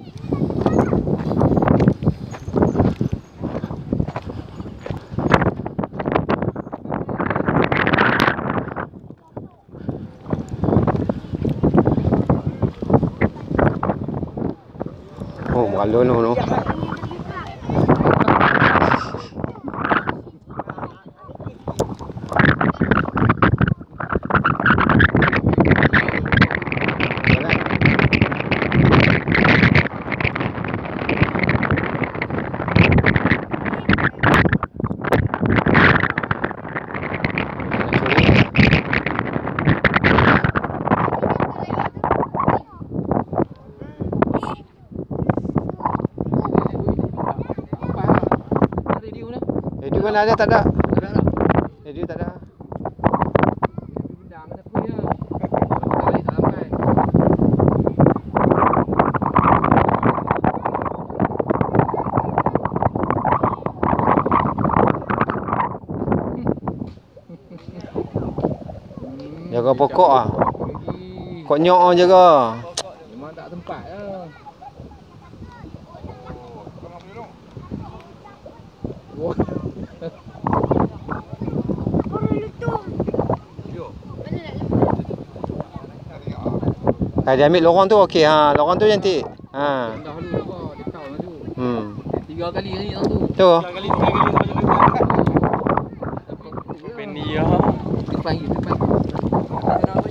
Oh, balon no. Radio mana ada? Tak ada. Radio tak ada. Jaga pokok ah. Pokok nyok jaga. Memang tak tempat lah. Dia ambil lorong tu okey ha, lorong tu cantik. Ha. Dahulu apa, dia tahu lah tu. 3 kali ni tu. Tu. 3 kali. Depan dia. Depan.